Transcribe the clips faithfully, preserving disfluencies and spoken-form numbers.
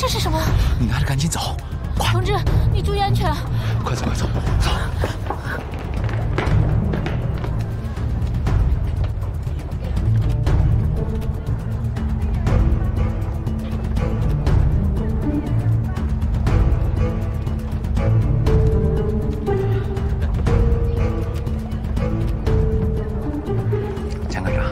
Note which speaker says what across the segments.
Speaker 1: 这是什么？
Speaker 2: 你拿着赶紧走，快！
Speaker 1: 同志，你注意安全。
Speaker 2: 快走，快走，走！江科长。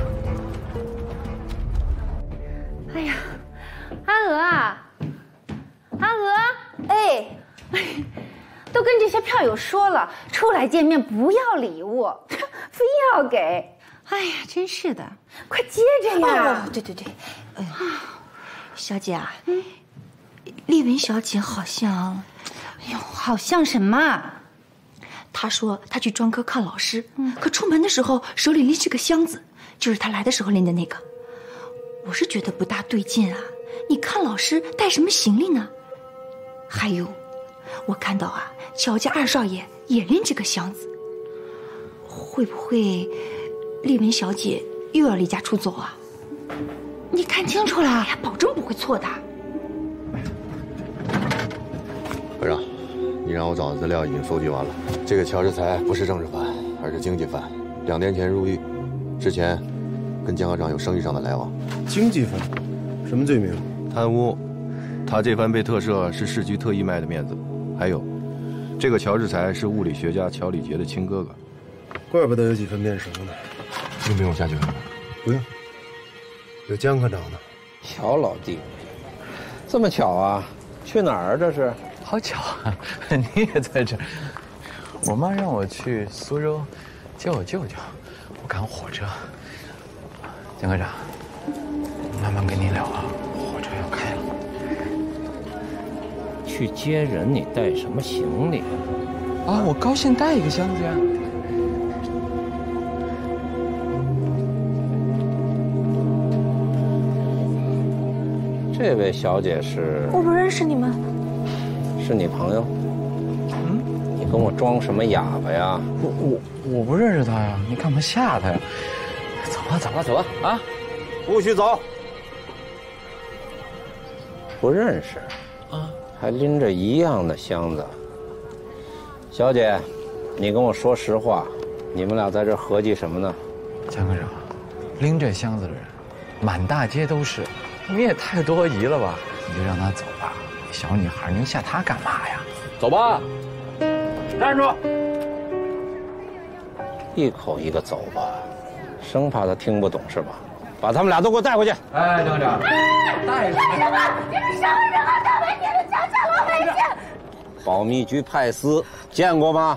Speaker 3: 哎呀，阿娥啊，阿娥，哎。都跟这些票友说了，出来见面不要礼物，非要给。哎呀，真是的，快接着呀！
Speaker 4: 哦，对对对，哎呀，小姐啊，嗯，丽文小姐好像，
Speaker 3: 哎呦，好像什么？
Speaker 4: 她说她去专科看老师，嗯，可出门的时候手里拎着个箱子，就是她来的时候拎的那个。我是觉得不大对劲啊，你看老师带什么行李呢？还有。我看到啊，乔家二少爷也拎着个箱子，会不会丽文小姐又要离家出走啊？
Speaker 3: 你看清楚了，
Speaker 4: 哎呀，保证不会错的。
Speaker 5: 科长，你让我找的资料已经收集完了。这个乔志才不是政治犯，而是经济犯。两年前入狱，之前跟江科长有生意上的来往。
Speaker 6: 经济犯，什么罪名？
Speaker 5: 贪污。他这番被特赦是市局特意卖的面子。还有，这个乔志才是物理学家乔李杰的亲哥哥，
Speaker 6: 怪不得有几分面熟呢。
Speaker 5: 用不用下去看看？
Speaker 6: 不用，有江科长呢。
Speaker 7: 乔老弟，这么巧啊？去哪儿这是？
Speaker 2: 好巧啊，你也在这。我妈让我去苏州接我舅舅，我赶火车。江科长，慢慢跟你聊啊，火车要开了。
Speaker 7: 去接人，你带什么行李
Speaker 2: 啊？我高兴带一个箱子呀。
Speaker 7: 这位小姐是？
Speaker 4: 我不认识你们。
Speaker 7: 是你朋友？嗯？你跟我装什么哑巴呀？
Speaker 2: 我我我不认识他呀，你干嘛吓他呀？走吧走吧走吧啊！
Speaker 7: 不许走！不认识啊？还拎着一样的箱子。小姐，你跟我说实话，你们俩在这合计什么呢？
Speaker 2: 江科长，拎这箱子的人，满大街都是，你也太多疑了吧？你就让他走吧，小女孩能吓他干嘛呀？
Speaker 7: 走吧，站住！一口一个走吧，生怕他听不懂是吧？把他们俩都给我带回去！
Speaker 2: 哎，江科长，带
Speaker 3: 干什么？你们什么人啊？大白天的抢抢老百姓！
Speaker 7: 保密局派司见过吗？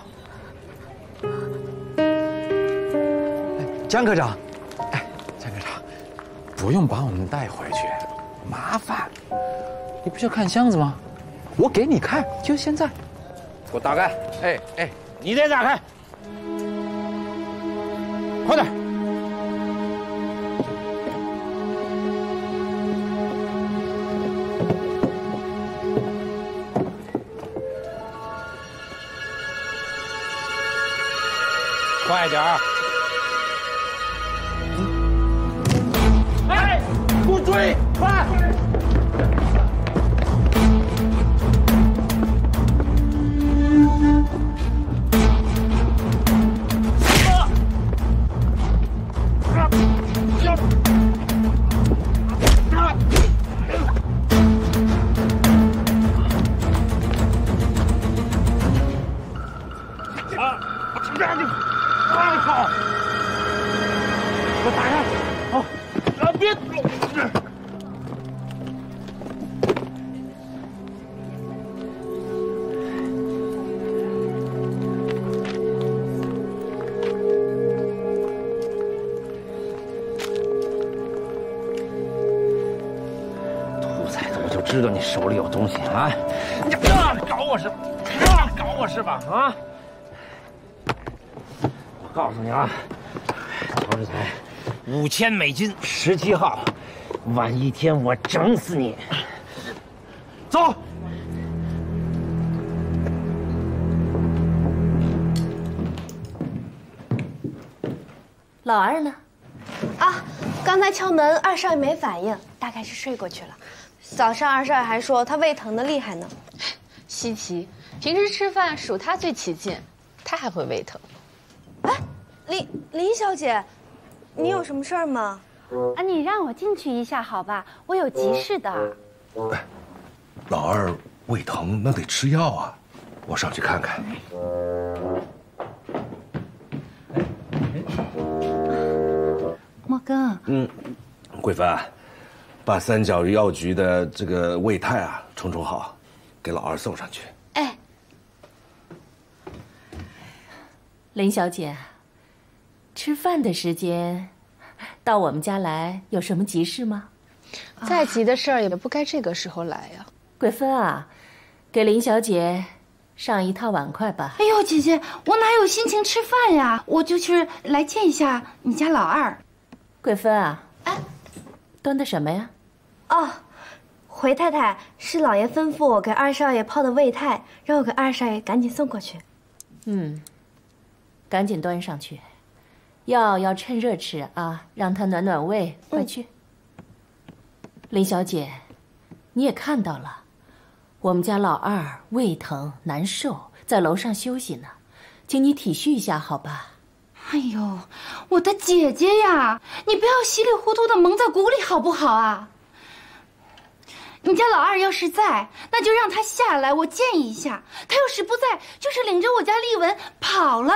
Speaker 2: 江科长，哎，江科长，不用把我们带回去，麻烦。你不是要看箱子吗？我给你看，就现在。
Speaker 7: 给我打开！
Speaker 2: 哎哎，
Speaker 7: 你得打开，快点！快点儿！哎，给我追！快！知道你手里有东西啊！啊，搞我是，啊，搞我是吧？啊！我告诉你啊，乔志才，五千美金，十七号，晚一天我整死你！走。
Speaker 3: 老二呢？
Speaker 8: 啊，刚才敲门，二少爷没反应，大概是睡过去了。
Speaker 1: 早上二少爷还说他胃疼的厉害呢。
Speaker 8: 稀奇，平时吃饭数他最起劲，他还会胃疼。
Speaker 1: 哎，林林小姐，你有什么事儿吗？
Speaker 3: 啊，你让我进去一下好吧，我有急事的。
Speaker 9: 哎，老二胃疼，那得吃药啊，我上去看看。
Speaker 4: 莫哥，
Speaker 9: 嗯，贵芬，把三角药局的这个胃泰啊冲冲好，给老二送上去。
Speaker 4: 哎，
Speaker 10: 林小姐，吃饭的时间，到我们家来有什么急事吗？
Speaker 8: 再急的事儿也不该这个时候来呀。
Speaker 10: 贵芬啊，给林小姐上一套碗筷吧。
Speaker 4: 哎呦，姐姐，我哪有心情吃饭呀？我就是来见一下你家老二。
Speaker 10: 贵芬啊，哎，端的什么呀？
Speaker 1: 哦，回太太，是老爷吩咐我给二少爷泡的胃泰，让我给二少爷赶紧送过去。
Speaker 10: 嗯，赶紧端上去，药要趁热吃啊，让他暖暖胃。快去。嗯、林小姐，你也看到了，我们家老二胃疼难受，在楼上休息呢，请你体恤一下，好吧？
Speaker 4: 哎呦，我的姐姐呀，你不要稀里糊涂的蒙在鼓里好不好啊？你家老二要是在，那就让他下来，我建议一下。他要是不在，就是领着我家丽文跑了。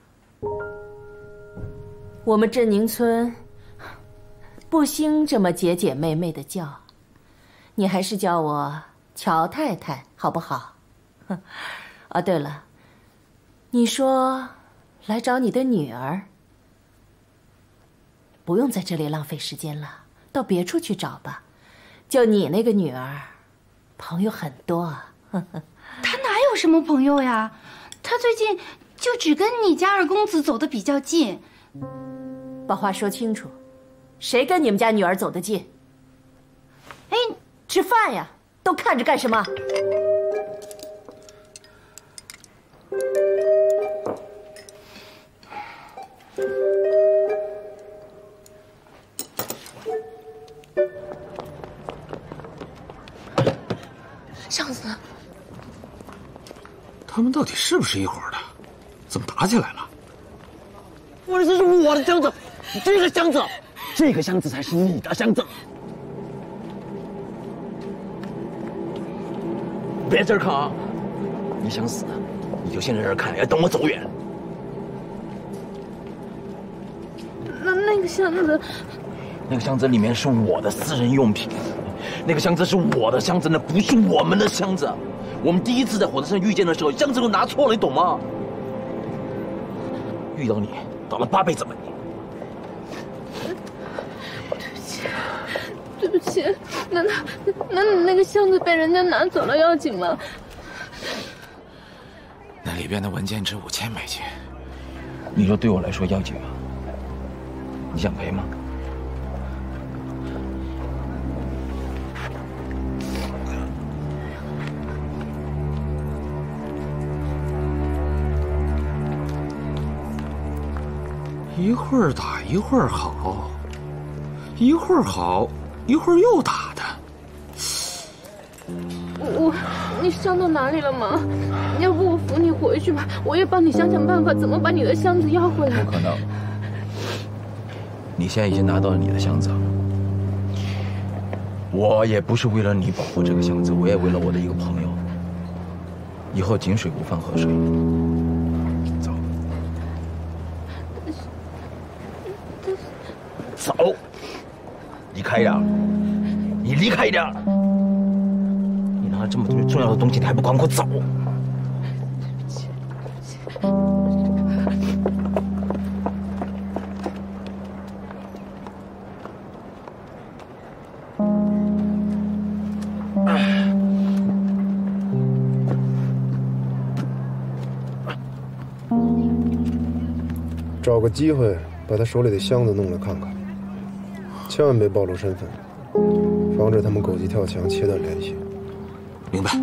Speaker 10: 我们镇宁村不兴这么姐姐妹妹的叫，你还是叫我乔太太好不好？啊，对了，你说来找你的女儿，不用在这里浪费时间了，到别处去找吧。就你那个女儿，朋友很多啊。
Speaker 4: 她哪有什么朋友呀？她最近就只跟你家二公子走得比较近。
Speaker 10: 把话说清楚，谁跟你们家女儿走得近？哎，吃饭呀，都看着干什么？
Speaker 8: 巷子，
Speaker 11: 他们到底是不是一伙的？怎么打起来了？
Speaker 12: 我的这是我的箱子，这个箱子，这个箱子才是你的箱子。别这儿看啊！你想死，你就先在这儿看，要等我走远。
Speaker 8: 那那个箱子，
Speaker 12: 那个箱子里面是我的私人用品。那个箱子是我的箱子，那不是我们的箱子。我们第一次在火车上遇见的时候，箱子都拿错了，你懂吗？遇到你，倒了八辈子霉。
Speaker 8: 对不起，对不起。那那那你那个箱子被人家拿走了，要紧吗？
Speaker 11: 那里边的文件值五千美金。
Speaker 12: 你说对我来说要紧吗？你想赔吗？
Speaker 11: 一会儿打一会儿好，一会儿好，一会儿又打的。
Speaker 8: 我，你伤到哪里了吗？要不我扶你回去吧，我也帮你想想办法，怎么把你的箱子要回来。
Speaker 12: 不可能，你现在已经拿到了你的箱子，我也不是为了你保护这个箱子，我也为了我的一个朋友。以后井水不犯河水。走。走，离开一点，你离开一点。你拿了这么多重要的东西，你还不赶快走？对
Speaker 8: 不起，对不起。
Speaker 6: 找个机会把他手里的箱子弄来看看，千万别暴露身份，防止他们狗急跳墙切断联系。
Speaker 11: 明白。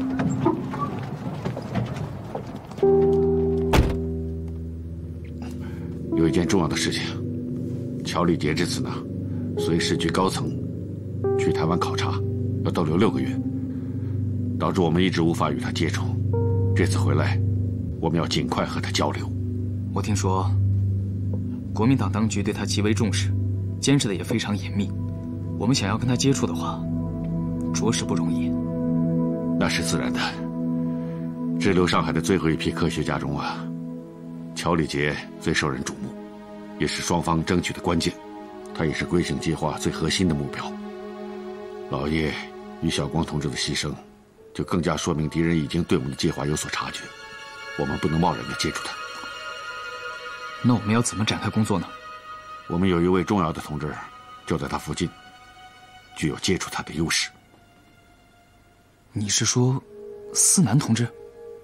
Speaker 13: 有一件重要的事情，乔李杰这次呢，随时局高层去台湾考察， 要逗留六个月，导致我们一直无法与他接触。这次回来，我们要尽快和他交流。
Speaker 14: 我听说，国民党当局对他极为重视，监视的也非常严密。我们想要跟他接触的话，着实不容易。
Speaker 13: 那是自然的。滞留上海的最后一批科学家中啊，乔礼杰最受人瞩目，也是双方争取的关键。他也是归省计划最核心的目标。老叶与小光同志的牺牲，就更加说明敌人已经对我们的计划有所察觉。我们不能贸然的接触他。
Speaker 14: 那我们要怎么展开工作呢？
Speaker 13: 我们有一位重要的同志就在他附近，具有接触他的优势。
Speaker 14: 你是说，思南同志？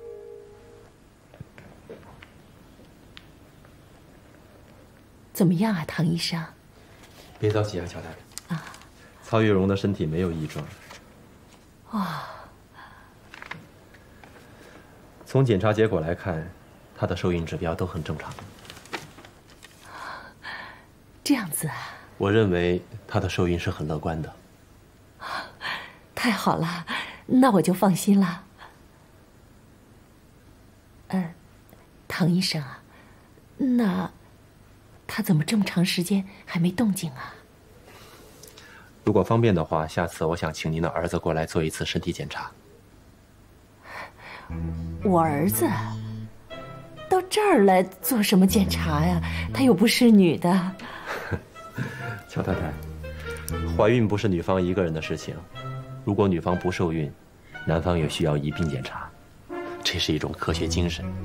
Speaker 10: 怎么样啊，唐医生？
Speaker 15: 别着急啊，乔大人。
Speaker 10: 啊，
Speaker 15: 曹玉荣的身体没有异状。
Speaker 10: 哦，
Speaker 15: 从检查结果来看，他的受孕指标都很正常。
Speaker 10: 这样子啊？
Speaker 15: 我认为他的受孕是很乐观的。
Speaker 10: 太好了，那我就放心了。呃，唐医生啊，那他怎么这么长时间还没动静啊？
Speaker 15: 如果方便的话，下次我想请您的儿子过来做一次身体检查。
Speaker 10: 我儿子到这儿来做什么检查呀？他又不是女的。
Speaker 15: 乔太太，怀孕不是女方一个人的事情，如果女方不受孕，男方也需要一并检查，这是一种科学精神。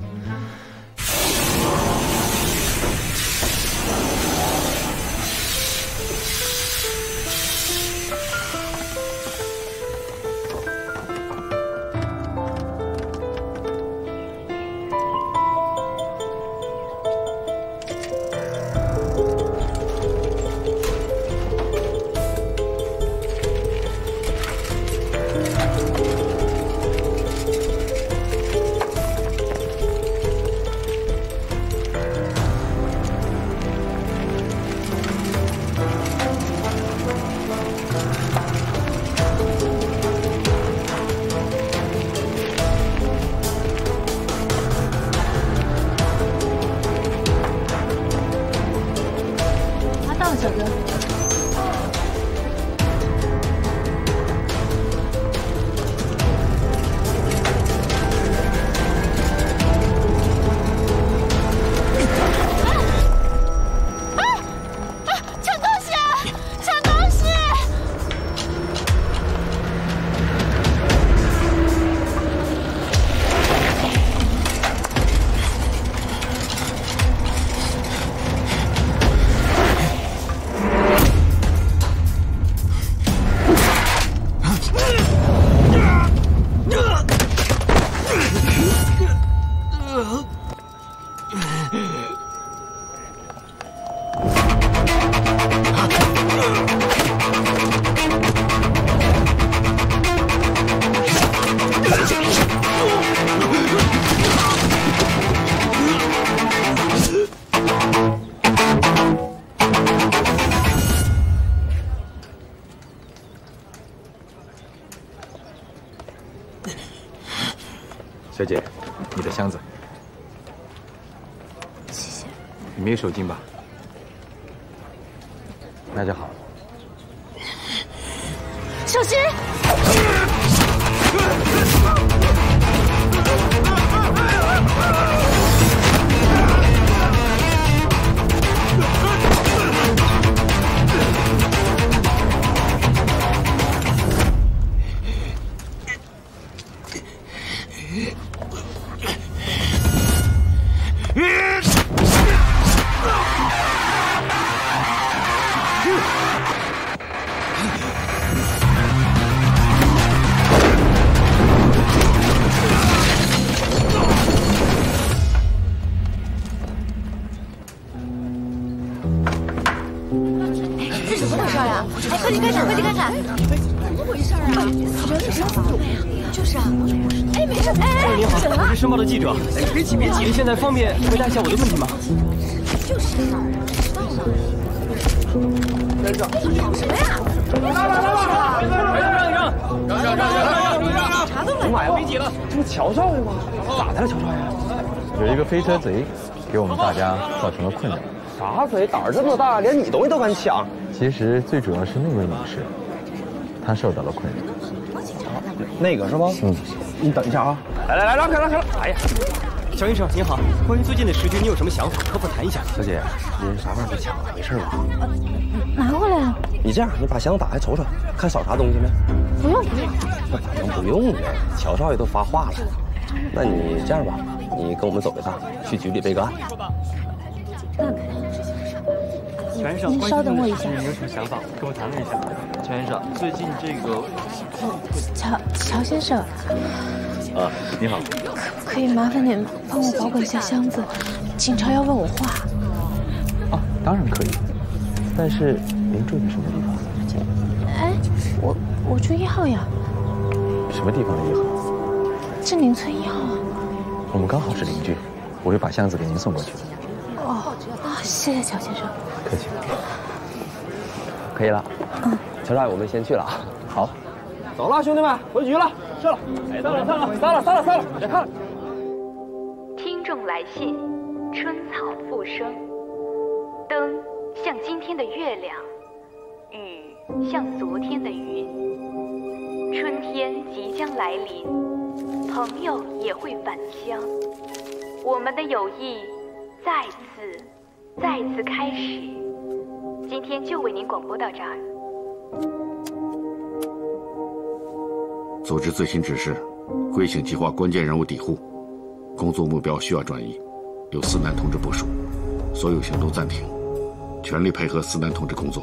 Speaker 14: 小姐，你的箱子。
Speaker 1: 谢谢。
Speaker 14: 你没有手巾吧？那就好。
Speaker 1: 小心！
Speaker 16: 快去看看，快去看看，怎么回事啊？人伤怎么样？就是啊，哎，没事，哎，
Speaker 11: 你好，我是申报的记者。哎，别急，别急，您现在方便回答一下我的问题吗？
Speaker 16: 就是事儿啊，知道吗？ 在这。吵什么呀？来来来来，让让让让让让让让让！查都来。妈呀，没挤了，这不乔少爷吗？咋的了，乔少爷？
Speaker 2: 有一个飞车贼，给我们大家造成了困扰。
Speaker 17: 啥贼？胆儿这么大，连你东西都敢抢？
Speaker 2: 其实最主要是那位女士，她受到了困扰。
Speaker 17: 那个是吗？嗯。你等一下啊！来来来，让开让开！哎呀，小先生您好，关于最近的时局，你有什么想法？可否谈一下？小姐，您啥玩意儿被抢了？没事吧？
Speaker 16: 拿回来啊！
Speaker 17: 你这样，你把箱子打开瞅瞅，看少啥东西没？
Speaker 16: 不用不用。
Speaker 17: 那咋能不用呢？乔少爷都发话了。那你这样吧，你跟我们走一趟，去局里备个案。
Speaker 16: 看看。
Speaker 18: 全先生，
Speaker 16: 您稍等我一下。
Speaker 18: 你有什么想法？跟我谈论一下。全先生，最近这个
Speaker 16: 乔乔先生，
Speaker 18: 啊，你好，
Speaker 16: 可可以麻烦您帮我保管一下箱子，警察要问我话。
Speaker 2: 哦，当然可以。但是您住在什么地方？
Speaker 16: 哎，我我住一号呀。
Speaker 2: 什么地方的一号？
Speaker 16: 镇宁村一号啊。
Speaker 2: 我们刚好是邻居，我会把箱子给您送过去。
Speaker 16: 哦，啊，谢谢乔先生。
Speaker 2: 客气。
Speaker 17: 可以了。
Speaker 16: 嗯。
Speaker 17: 乔少爷，我们先去了啊。
Speaker 2: 好。
Speaker 17: 走了，兄弟们，回局了，撤了。哎，散了，散了，散了，散了，散了，别看了。
Speaker 19: 听众来信，春草复生，灯像今天的月亮，雨像昨天的云。春天即将来临，朋友也会返乡。我们的友谊再次、再次开始。今天就为您广播到这儿。
Speaker 13: 组织最新指示，贵省计划关键人物抵沪，工作目标需要转移，由司南同志部署，所有行动暂停，全力配合司南同志工作。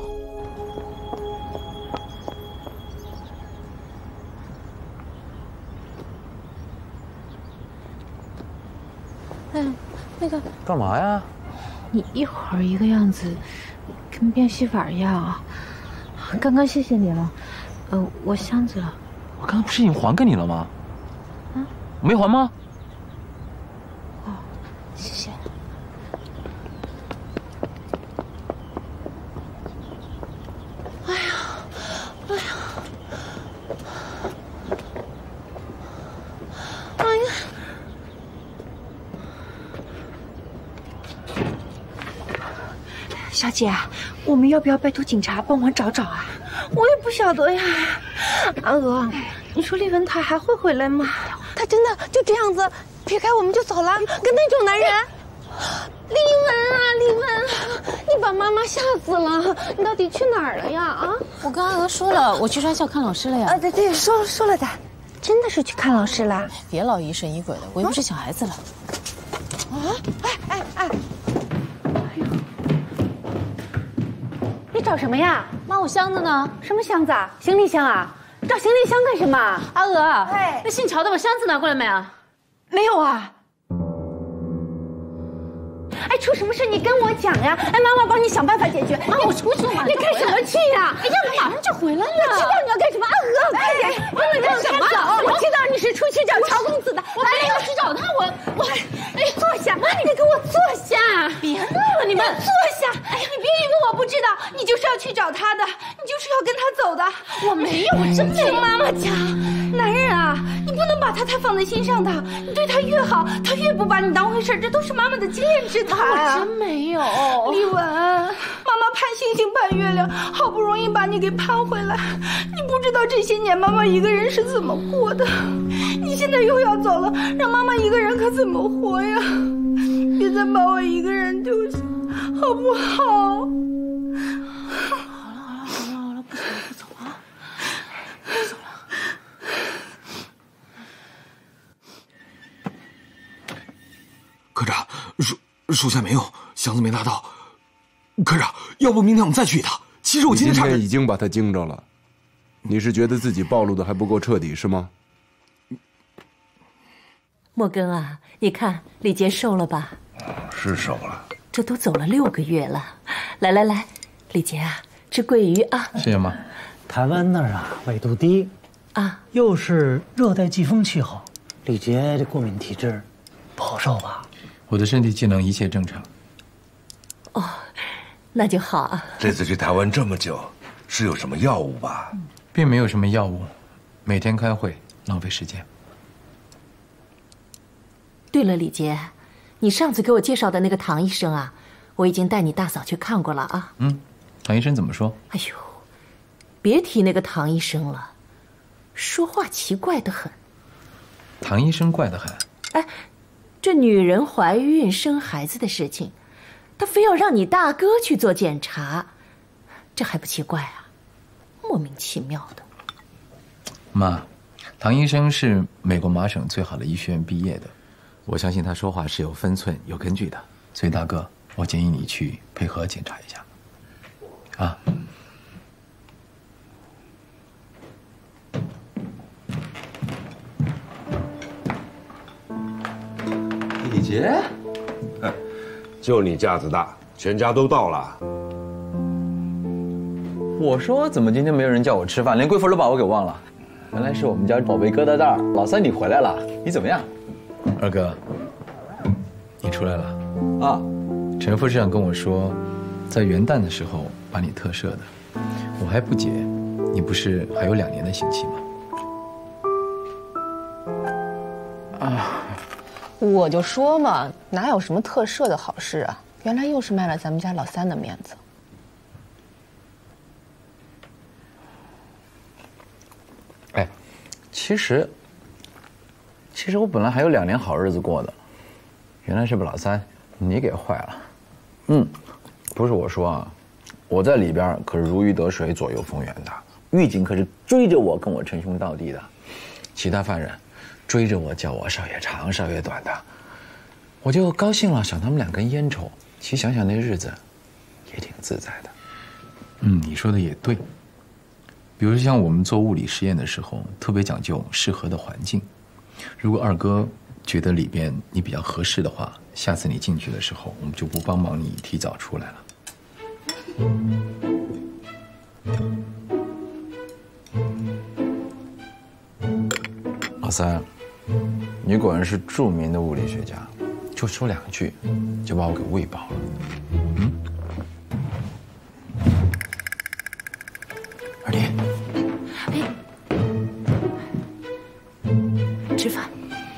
Speaker 16: 哎，那个
Speaker 2: 干嘛呀？
Speaker 16: 你一会儿一个样子，跟变戏法一样啊！刚刚谢谢你了，呃，我箱子了。
Speaker 14: 我刚刚不是已经还给你了吗？
Speaker 16: 啊？
Speaker 14: 没还吗？
Speaker 16: 哦，谢谢。哎呀，哎呀，哎呀！小姐，我们要不要拜托警察帮忙找找啊？我也不晓得呀。阿娥，你说丽文他还会回来吗？他真的就这样子撇开我们就走了，跟那种男人？丽文啊，丽文，你把妈妈吓死了！你到底去哪儿了呀？啊！
Speaker 3: 我跟阿娥说了，我去专校看老师了呀。
Speaker 16: 啊，对对，说说了的，真的是去看老师了。
Speaker 3: 别老疑神疑鬼的，我又不是小孩子了。
Speaker 16: 啊！哎哎哎！
Speaker 3: 你找什么呀？妈，我箱子呢？什么箱子啊？行李箱啊？找行李箱干什么？阿娥，哎，那姓乔的把箱子拿过来没啊？
Speaker 16: 没有啊。
Speaker 3: 哎，出什么事你跟我讲呀！哎，妈妈帮你想办法解决。妈，我出去了，你开什么气呀？哎呀，我马上就回来了。
Speaker 16: 我知道你要干什么，阿娥，快点，不能让他走。
Speaker 3: 我知道你是出去找乔公子的，我没有去找他，我我，哎，坐下，妈，你给我坐下，别闹了，你们坐下。哎呀，你别以为我不知道，你就是要去找他的，你就是要跟他走的。我没有，我真没有。
Speaker 16: 听妈妈讲，男人啊，你不能把他太放在心上的，你对他越好，他越不把你当回事，这都是妈妈的经验之谈。
Speaker 3: 我真没有，
Speaker 16: 丽文，妈妈盼星星盼月亮，好不容易把你给盼回来，你不知道这些年妈妈一个人是怎么过的，你现在又要走了，让妈妈一个人可怎么活呀？别再把我一个人丢下，好不好？
Speaker 3: 好了好了好了好了，不走了不走啊，不走了。
Speaker 11: 科长，属属下没有，箱子没拿到。科长，要不明天我们再去一趟？其实我今天差点
Speaker 6: 已经把他惊着了，你是觉得自己暴露的还不够彻底是吗？
Speaker 10: 莫根啊，你看李杰瘦了吧？
Speaker 9: 是瘦了，
Speaker 10: 这都走了六个月了。来来来，李杰啊，吃桂鱼啊！
Speaker 2: 谢谢妈。
Speaker 18: 台湾那儿啊，纬度低
Speaker 10: 啊，
Speaker 18: 又是热带季风气候，李杰这过敏体质不好受吧？
Speaker 2: 我的身体机能一切正常。
Speaker 10: 哦， 那就好啊。
Speaker 9: 这次去台湾这么久，是有什么药物吧？
Speaker 2: 并没有什么药物，每天开会浪费时间。
Speaker 10: 对了，李杰，你上次给我介绍的那个唐医生啊，我已经带你大嫂去看过了啊。
Speaker 2: 嗯，唐医生怎么说？
Speaker 10: 哎呦，别提那个唐医生了，说话奇怪得很。
Speaker 2: 唐医生怪得很。
Speaker 10: 哎，这女人怀孕生孩子的事情，他非要让你大哥去做检查，这还不奇怪啊？莫名其妙的。
Speaker 2: 妈，唐医生是美国麻省最好的医学院毕业的，我相信他说话是有分寸、有根据的。所以大哥，我建议你去配合检查一下。啊。
Speaker 9: 李杰，哼，就你架子大，全家都到了。
Speaker 2: 我说怎么今天没有人叫我吃饭，连贵妇都把我给忘了。原来是我们家宝贝疙瘩蛋儿，老三你回来了，你怎么样？二哥，你出来了啊？陈副市长跟我说，在元旦的时候把你特赦的，我还不解，你不是还有两年的刑期吗？
Speaker 16: 啊，我就说嘛，哪有什么特赦的好事啊？原来又是卖了咱们家老三的面子。
Speaker 2: 哎，其实，其实我本来还有两年好日子过的，原来是把老三你给坏了。嗯，不是我说啊，我在里边可是如鱼得水，左右逢源的。狱警可是追着我跟我称兄道弟的，其他犯人追着我叫我少爷长少爷短的，我就高兴了，赏他们两根烟抽。其实想想那日子，也挺自在的。嗯，你说的也对。比如像我们做物理实验的时候，特别讲究适合的环境。如果二哥觉得里边你比较合适的话，下次你进去的时候，我们就不帮忙你提早出来了。老三，你果然是著名的物理学家，就说两句，就把我给喂饱了。嗯。二弟，
Speaker 10: 哎，吃饭。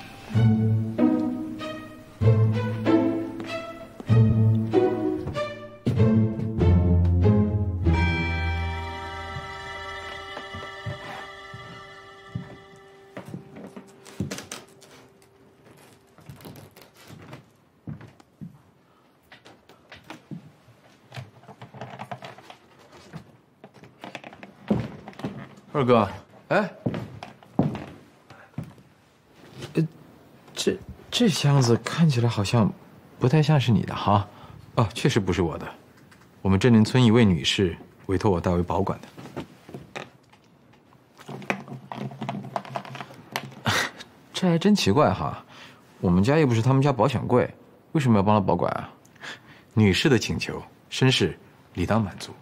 Speaker 2: 二哥，哎，呃，这这箱子看起来好像不太像是你的哈。哦，确实不是我的，我们镇林村一位女士委托我代为保管的。这还真奇怪哈，我们家又不是他们家保险柜，为什么要帮她保管啊？女士的请求，绅士理当满足。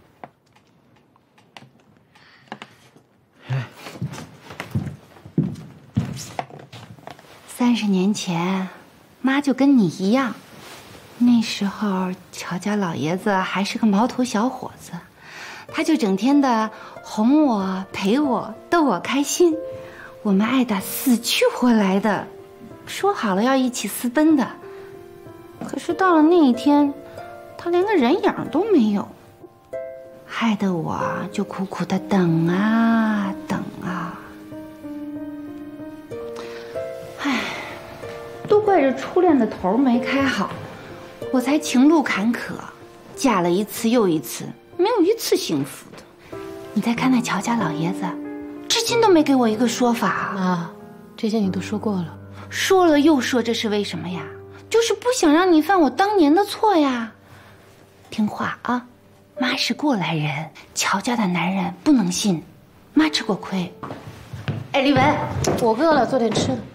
Speaker 4: 三十年前，妈就跟你一样，那时候乔家老爷子还是个毛头小伙子，他就整天的哄我、陪我、逗我开心，我们爱得死去活来的，说好了要一起私奔的。可是到了那一天，他连个人影都没有，害得我就苦苦的等啊等啊。唉，都怪这初恋的头没开好，我才情路坎坷，嫁了一次又一次，没有一次幸福的。你再看那乔家老爷子，至今都没给我一个说法。
Speaker 16: 妈，这些你都说过了，
Speaker 4: 说了又说，这是为什么呀？就是不想让你犯我当年的错呀。听话啊，妈是过来人，乔家的男人不能信，妈吃过亏。哎，丽文，
Speaker 16: 我饿了，做点吃的。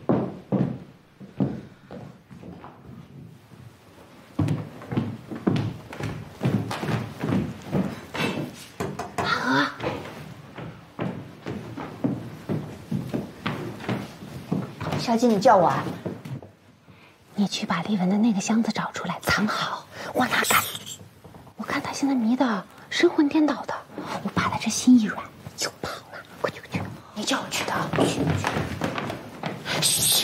Speaker 4: 小姐，你叫我啊？你去把丽文的那个箱子找出来，藏好，我哪敢？我看他
Speaker 16: 现在迷的神魂颠倒的，我怕他这心一软就跑了。快去快去，你叫我去的。去去。嘘。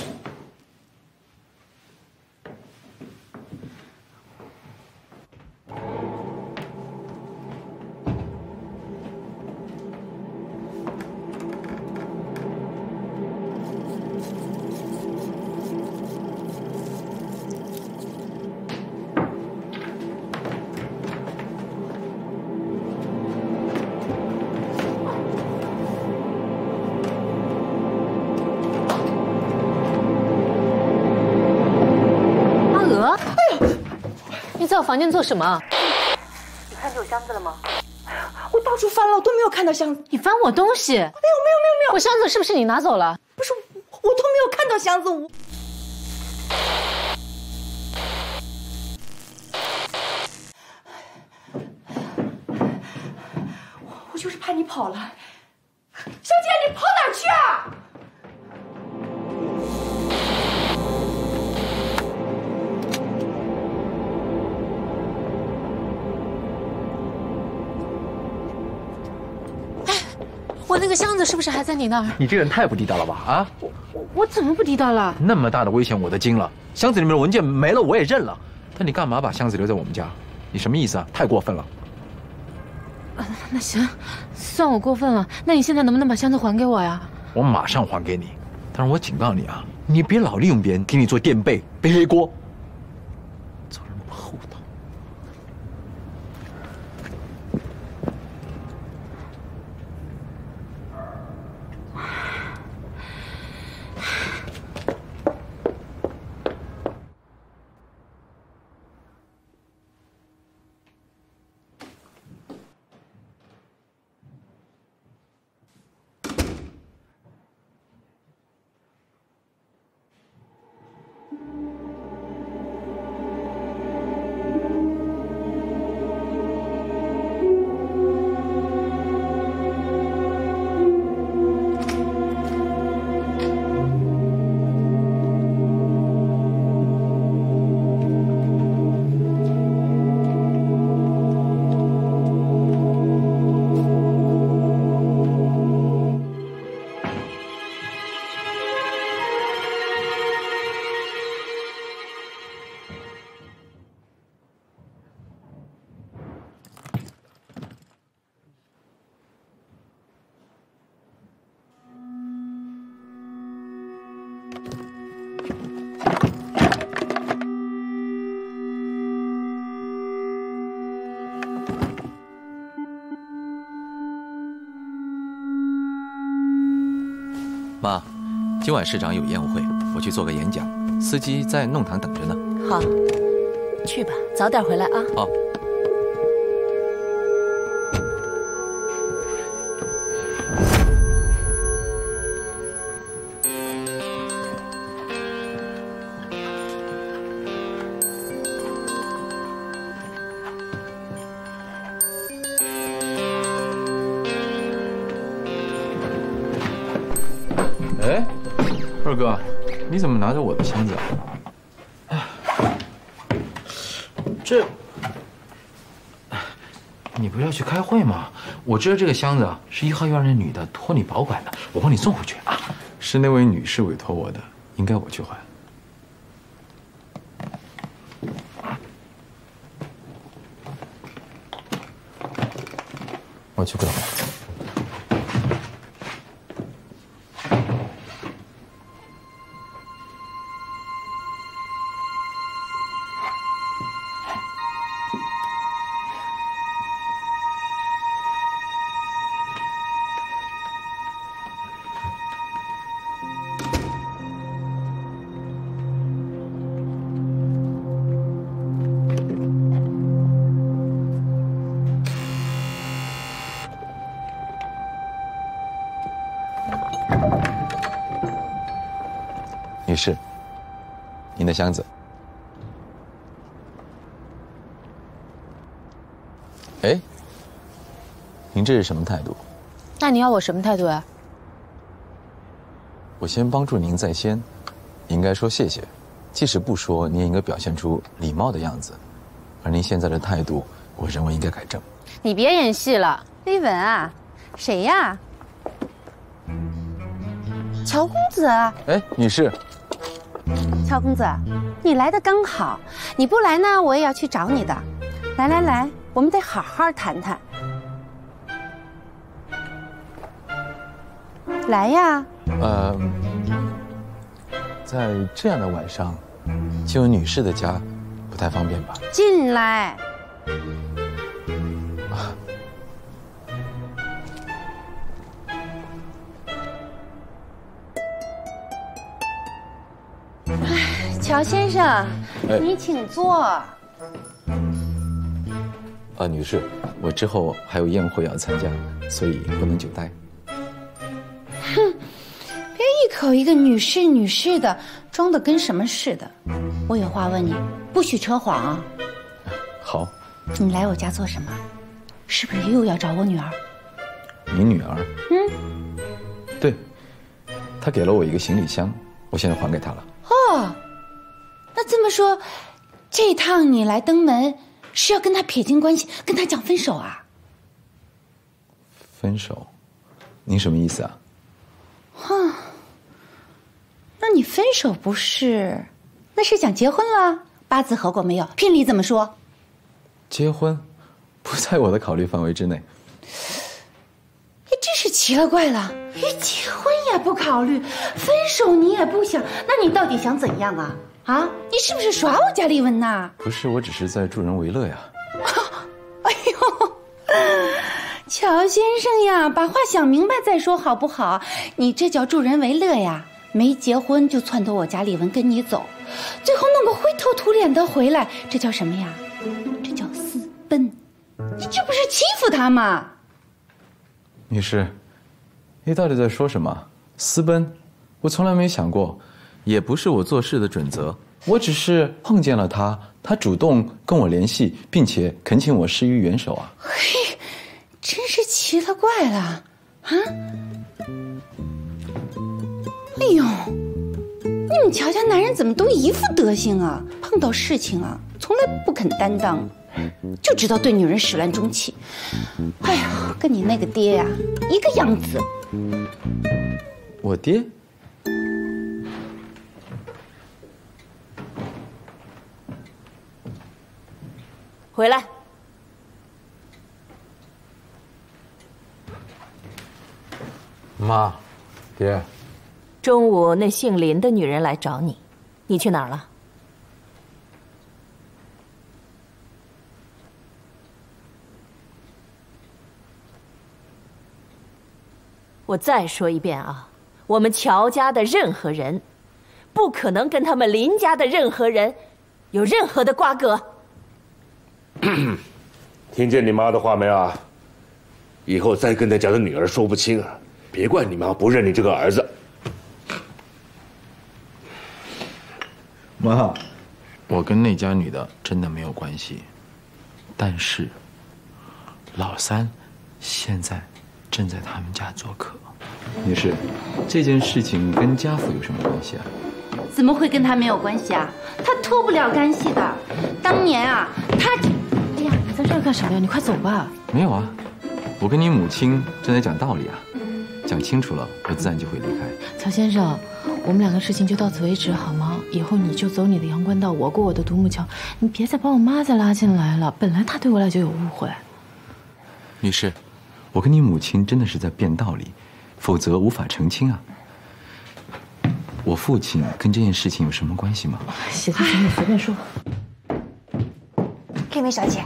Speaker 10: 在我房间做什么？
Speaker 16: 你看见我箱子了吗？哎呀，我到处翻了，我都没有看到箱子。
Speaker 10: 你翻我东西？哎呦，没有没有没有！我箱子是不是你拿走了？
Speaker 16: 不是，我都没有看到箱子。我我就是怕你跑了。小姐，你跑哪儿去啊？
Speaker 10: 我那个箱子是不是还在你那儿？
Speaker 2: 你这个人太不地道了吧？啊！
Speaker 10: 我我我怎么不地道了？
Speaker 2: 那么大的危险我都惊了，箱子里面的文件没了我也认了，但你干嘛把箱子留在我们家？你什么意思啊？太过分了！
Speaker 10: 啊，那行，算我过分了。那你现在能不能把箱子还给我呀？
Speaker 2: 我马上还给你，但是我警告你啊，你别老利用别人给你做垫背、背黑锅。做人不厚道。
Speaker 14: 妈，今晚市长有宴会，我去做个演讲，司机在弄堂等着呢。
Speaker 10: 好，去吧，早点回来啊。
Speaker 14: 好。
Speaker 2: 哎，二哥，你怎么拿着我的箱子啊？这，你不是要去开会吗？我知道这个箱子啊是一号院那女的托你保管的，我帮你送回去啊。是那位女士委托我的，应该我去还。我去不了。女士，您的箱子。哎，您这是什么态度？
Speaker 10: 那你要我什么态度啊？
Speaker 2: 我先帮助您在先，你应该说谢谢。即使不说，你也应该表现出礼貌的样子。而您现在的态度， 我认为应该改正。
Speaker 3: 你别演戏了，丽文啊，谁呀？乔公子。
Speaker 2: 哎，女士。
Speaker 3: 乔公子，你来的刚好，你不来呢，我也要去找你的。来来来，我们得好好谈谈。来呀。
Speaker 2: 呃，在这样的晚上，进入女士的家，不太方便吧？
Speaker 3: 进来。乔先生，哎、你请坐。
Speaker 2: 啊，女士，我之后还有宴会要参加，所以不能久待。
Speaker 3: 哼，别一口一个女士女士的，装的跟什么似的。我有话问你，不许扯谎啊。
Speaker 2: 好。
Speaker 3: 你来我家做什么？是不是又要找我女儿？
Speaker 2: 你女儿？
Speaker 3: 嗯，
Speaker 2: 对，她给了我一个行李箱，我现在还给她了。
Speaker 3: 哦。那这么说，这趟你来登门是要跟他撇清关系，跟他讲分手啊？
Speaker 2: 分手？您什么意思啊？
Speaker 3: 哼，那你分手不是？那是想结婚了？八字合过没有？聘礼怎么说？
Speaker 2: 结婚，不在我的考虑范围之内。
Speaker 3: 哎，真是奇了怪了！哎，结婚也不考虑，分手你也不想，那你到底想怎样啊？啊！你是不是耍我家丽文呐？
Speaker 2: 不是，我只是在助人为乐呀。
Speaker 3: 哎呦，乔先生呀，把话想明白再说好不好？你这叫助人为乐呀？没结婚就撺掇我家丽文跟你走，最后弄个灰头土脸的回来，这叫什么呀？这叫私奔！你这不是欺负他吗？
Speaker 2: 女士，你到底在说什么？私奔？我从来没想过。也不是我做事的准则，我只是碰见了他，他主动跟我联系，并且恳请我施于援手啊。
Speaker 3: 嘿，真是奇了怪了，啊！哎呦，你们乔家男人怎么都一副德行啊？碰到事情啊，从来不肯担当，就知道对女人始乱终弃。哎呀，跟你那个爹呀、啊，一个样子。
Speaker 2: 我爹？
Speaker 10: 回来。
Speaker 2: 妈，爹。
Speaker 10: 中午那姓林的女人来找你，你去哪儿了？我再说一遍啊，我们乔家的任何人，不可能跟他们林家的任何人有任何的瓜葛。
Speaker 9: 听见你妈的话没有？以后再跟那家的女儿说不清啊，别怪你妈不认你这个儿子。
Speaker 2: 妈，我跟那家女的真的没有关系，但是老三现在正在他们家做客。女士，这件事情跟家父有什么关系啊？
Speaker 3: 怎么会跟他没有关系啊？他脱不了干系的。当年啊，他……哎呀，你在这儿干什么呀？你快走吧。
Speaker 2: 没有啊，我跟你母亲正在讲道理啊，讲清楚了，我自然就会离开。
Speaker 16: 乔先生，我们两个事情就到此为止好吗？以后你就走你的阳关道，我过我的独木桥，你别再把我妈再拉进来了。本来她对我俩就有误会。
Speaker 2: 女士，我跟你母亲真的是在辩道理，否则无法澄清啊。我父亲跟这件事情有什么关系吗？
Speaker 16: 谢天行，你随便说。
Speaker 4: 这位小姐，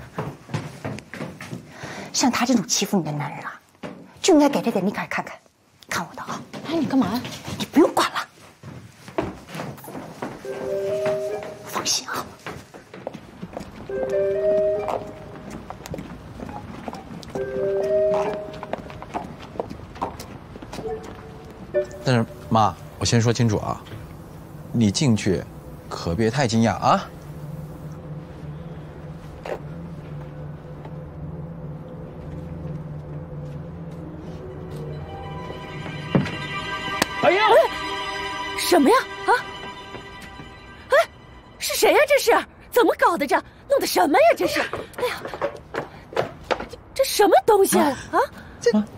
Speaker 4: 像他这种欺负你的男人啊，就应该给这个李凯看看，看我的啊！
Speaker 16: 哎，你干嘛呀？
Speaker 4: 你不用管了，放心啊。
Speaker 2: 但是妈，我先说清楚啊，你进去可别太惊讶啊。
Speaker 10: 哎呀！什么呀？啊！哎，是谁呀？这是怎么搞的？这弄的什么呀？这是！哎呀！ 什么东西啊？啊，
Speaker 16: 这呀，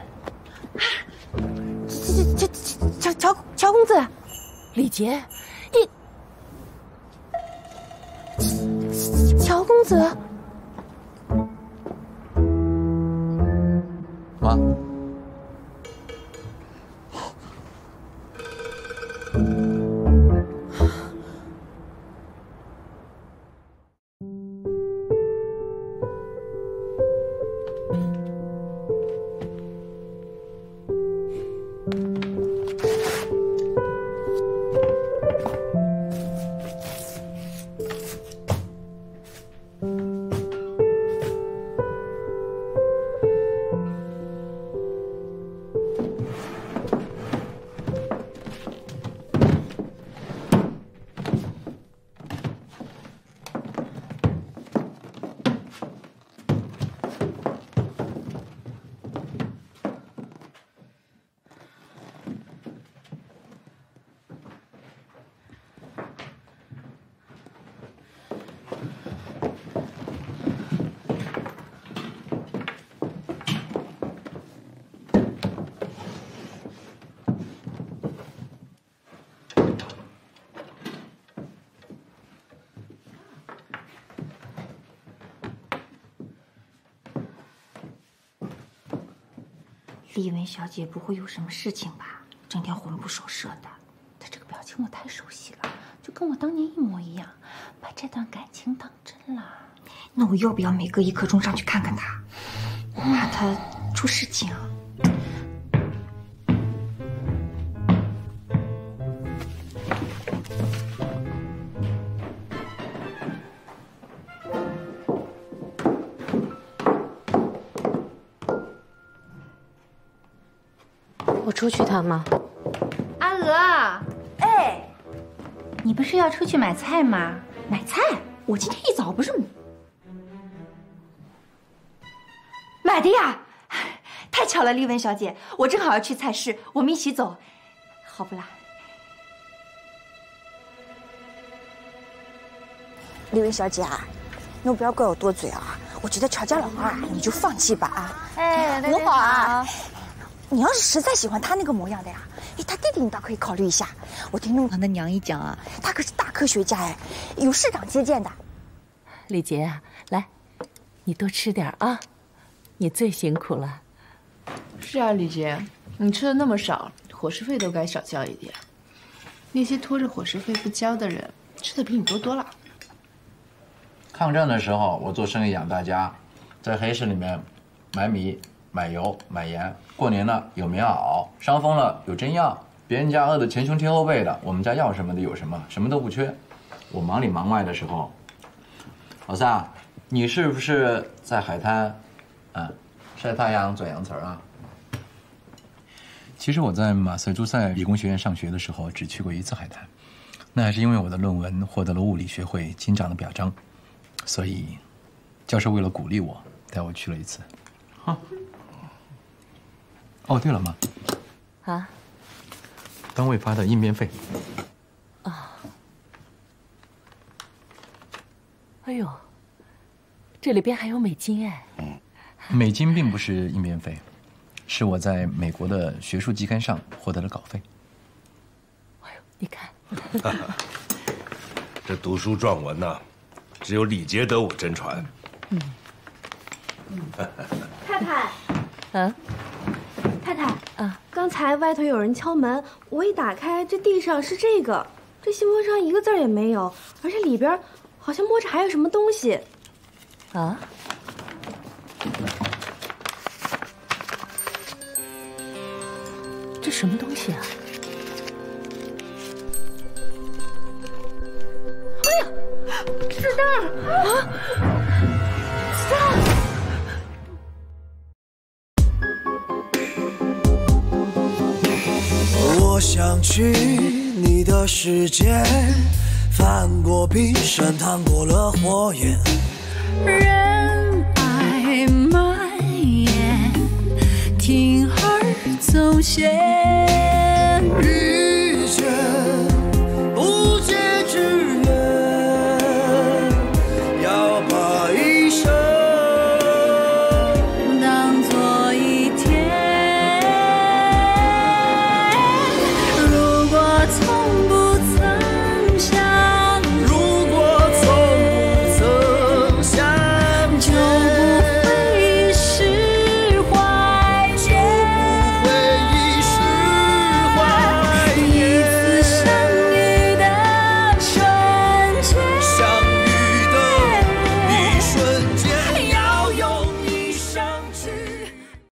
Speaker 16: 这这这乔乔乔公子，
Speaker 10: 李杰，
Speaker 16: 你乔公子，
Speaker 2: 妈。
Speaker 4: 丽文小姐不会有什么事情吧？整天魂不守舍的。
Speaker 16: 她这个表情我太熟悉了，就跟我当年一模一样，把这段感情当真了。
Speaker 4: 那我要不要每隔一刻钟上去看看她？我怕她出事情。
Speaker 16: 我出去趟吗？
Speaker 3: 阿娥，哎，你不是要出去买菜吗？
Speaker 4: 买菜？我今天一早不是买的呀！太巧了，丽文小姐，我正好要去菜市，我们一起走，好不啦？
Speaker 20: 丽文小姐啊，你不要怪我多嘴啊，我觉得乔家老二你就放弃吧啊。
Speaker 3: 哎，
Speaker 20: 我好啊。 你要是实在喜欢他那个模样的呀，哎，他弟弟你倒可以考虑一下。我听弄堂的娘一讲啊，他可是大科学家哎，有市长接见的。
Speaker 10: 李杰啊，来，你多吃点啊，你最辛苦了。
Speaker 8: 是啊，李杰，你吃的那么少，伙食费都该少交一点。那些拖着伙食费不交的人，吃的比你多多了。
Speaker 12: 抗战的时候，我做生意养大家，在黑市里面买米。 买油买盐，过年了有棉袄，伤风了有针药。别人家饿得前胸贴后背的，我们家要什么的有什么，什么都不缺。我忙里忙外的时候，老三，你是不是在海滩，啊，晒太阳转洋词啊？
Speaker 2: 其实我在马赛诸塞理工学院上学的时候，只去过一次海滩，那还是因为我的论文获得了物理学会金奖的表彰，所以教授为了鼓励我，带我去了一次。哈。 哦，对了，妈，
Speaker 10: 啊，
Speaker 2: 单位发的应变费。
Speaker 10: 啊，哎呦，这里边还有美金哎。
Speaker 2: 嗯，美金并不是应变费，是我在美国的学术期刊上获得的稿费。
Speaker 10: 哎呦，你看，
Speaker 9: 这读书撰文呐，只有李杰得我真传。
Speaker 10: 嗯，
Speaker 1: 太太，
Speaker 10: 啊。
Speaker 1: 太太啊，刚才外头有人敲门，我一打开，这地上是这个，这信封上一个字也没有，而且里边好像摸着还有什么东西。
Speaker 10: 啊？这什么东西啊？
Speaker 16: 哎呀，子弹啊！子弹！
Speaker 21: 我想去你的世界，翻过冰山，趟过了火焰，
Speaker 22: 人海蔓延，听儿走斜。